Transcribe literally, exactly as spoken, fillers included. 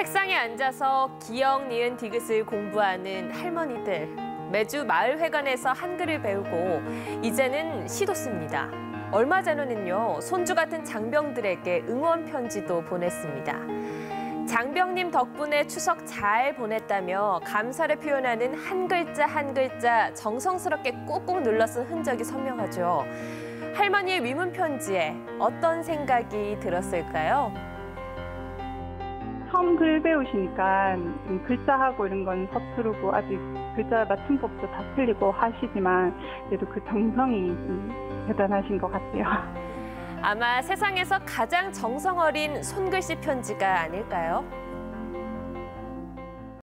책상에 앉아서 기역, 니은, 디귿을 공부하는 할머니들. 매주 마을회관에서 한글을 배우고 이제는 시도 씁니다. 얼마 전에는요, 손주 같은 장병들에게 응원 편지도 보냈습니다. 장병님 덕분에 추석 잘 보냈다며 감사를 표현하는 한 글자 한 글자 정성스럽게 꾹꾹 눌러 쓴 흔적이 선명하죠. 할머니의 위문 편지에 어떤 생각이 들었을까요? 처음 글 배우시니까 좀 글자하고 이런 건 서투르고 아직 글자 맞춤법도 다 틀리고 하시지만 그래도 그 정성이 좀 대단하신 것 같아요. 아마 세상에서 가장 정성 어린 손글씨 편지가 아닐까요?